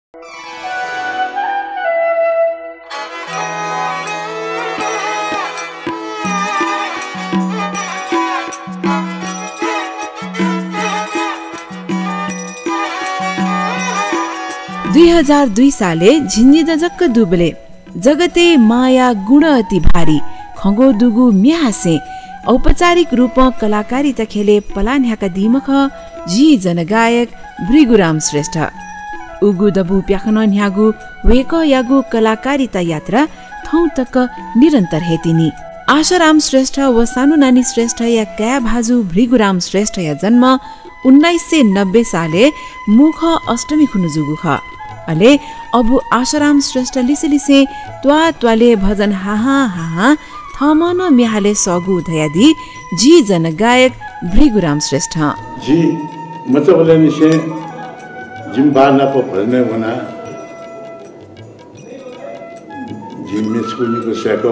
2002 साले झिन्जी दजक्क दुबले जगते माया गुण अति भारी खगो दुगु म्यासे औपचारिक रूप कलाकारिता खेले पलान्याका दिमख जी जनगायक भृगुराम श्रेष्ठ उगु दबु प्याखन न्यागु वेक यागु कलाकारिता यात्रा थौ तक निरन्तर हेतिनी आशाराम श्रेष्ठ व सानु नानी श्रेष्ठ या क्या भाजु भृगुराम श्रेष्ठ या जन्म 1990 साले मुख अष्टमी खुनु जुगु ख अले अबु आशाराम श्रेष्ठ लिसे लिसे त्वाले भजन हाहा हाहा थमन म्याहाले सगु धयादी जी जनगायक भृगुराम श्रेष्ठ जी मतलब निसे जिम्बाना पो भजन वना जिम्मे स्कुलको सेकौ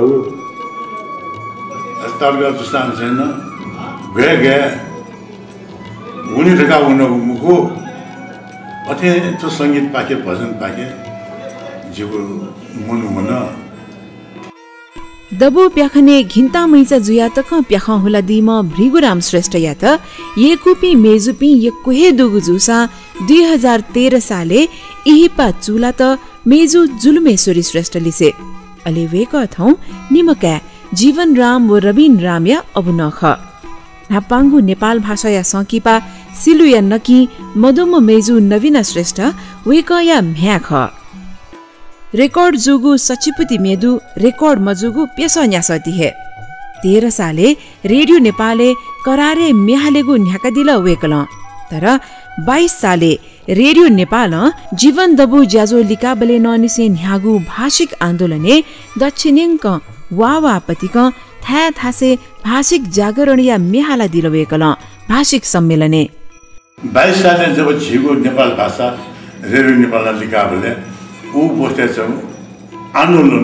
तर्गा जस्तान छैन भेगे उनी रका उनको मुखो अथे तो संगीत पाके भजन पाके जीवो मनु मन दबु प्याखने घिन्ता मैचा जुया तक प्याख होला दिम भृगुराम श्रेष्ठ या त येकुपी मेजुपी यकुहे दुगु जुसा 2013 साले इहिपा चुला त मेजु जुलुमेश्वरी श्रेष्ठ लिसे अले वेक थौ निमका जीवन राम व रविन राम या अबु नख नापाङ्गु नेपाल भाषा या संकिपा सिलु या नकी मधुम मेजु नवीना श्रेष्ठ वेक या म्याख रेकर्ड जुगु सचिपुति मेदु रेकर्ड मजुगु पेस न्यासति हे 13 साले रेडियो नेपाले करारे म्याहालेगु न्याकदिल वेकल तर 22 साले रेडियो नेपाल जीवन दबु ज्याजो लिकाबले ननिसे न्यागु भाषिक आन्दोलने दक्षिणेङ्क वावापतिक था थासे भाषिक जागरण या म्याहाला दिल वेकल भाषिक सम्मेलने 22 साले जब झिगो नेपाल भाषा रेडियो नेपाल लिकाबले ऊ बस्दै छौँ आन्दोलन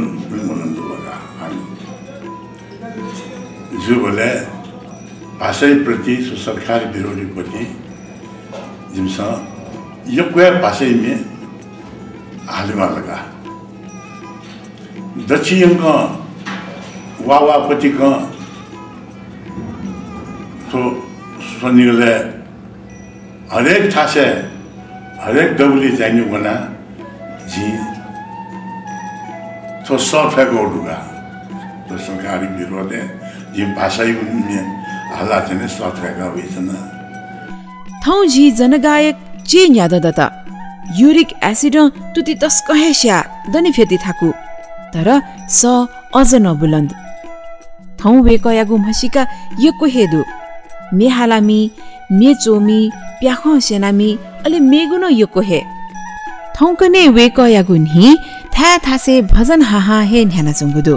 जो बोले भाषाप्रति सरकारी विरोधी प्रति जिमसा यो कोई भाषा में हालमा लगा दक्षिण का वावापति का तो सुनिले हरेक ठासे हरेक डबली चाहिए बना जी तो सफा गोडुगा तो सरकारी विरोध है जी भाषा में हालात ने सफा का वेतना थौ जी जनगायक चे न्याददता युरिक एसिड तुति तस कहेस्या दनि फेति थाकु तर स अझ नबुलन्द थौ वेकयागु मसिका यको हेदु मेहालामी मेचोमी प्याख सेनामी अले मेगुन यको हे थौकने वेकयागु नि था थासे भजन हाहा हे न्याना चंगुदु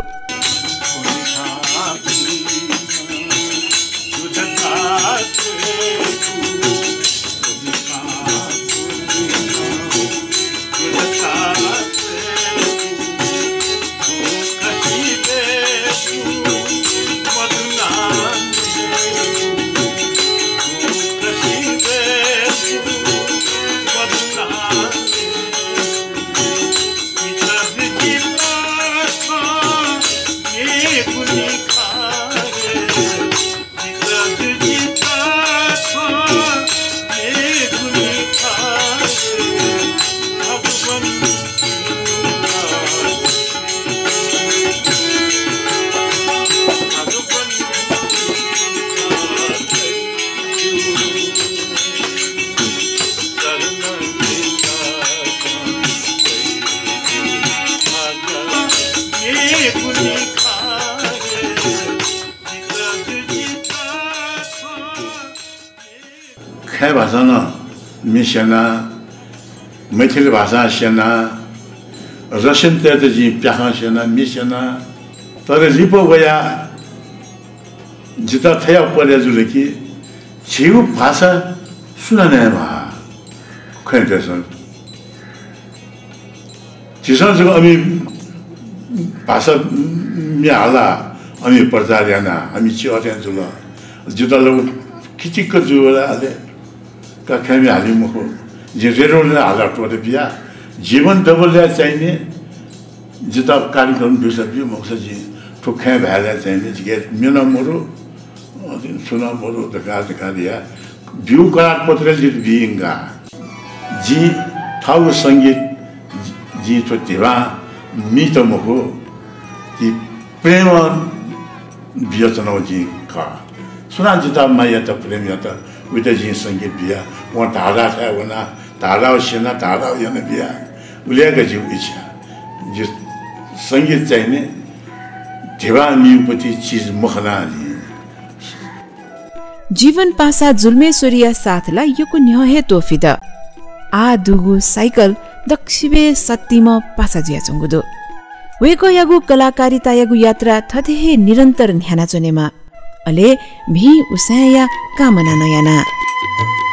खै भाषा न मिसेना मैथिली भाषा सेना रसियन जी प्याखा सेना मिसेना तर लिपो गया जिता थया परे जुले कि छिउ भाषा सुनाने भा खै त्यसो जिसन जो हामी भाषा मे हाला हामी प्रचारयाना हामी छिअटेन जुल जुतलो किचिक जुला आले का खामी हाली मुखो जे रेरोले हाला टोले बिया जीवन दबलले चाहिने जिता कार्यक्रम बिसबी मक्सजी ठुक्खै भएला चाहिने जिगे मेना मोरो सुना मोरो दका दिया बिउ करार पत्र लिट बिइंगा जी थाउ संगीत जी तो देवा मित मको कि प्रेम बियतनो जी का सुना जिता माया त प्रेम या त उते जी संगीत बिया व धारा था वना धारा सेना धारा यन बिया उलेका जी इच्छा जो संगीत चाहिने देवा मिउपति चीज मखना जीवन पासा जुल्मेश्वरिया साथलाई योको न्यहे तोफिद आ दुगु साइकल दक्षिबे सत्तिम पासा जिया चंगुदो वेको यागु कलाकारिता यागु यात्रा थथे निरन्तर न्याना चनेमा अले भी उसाया कामना नयाना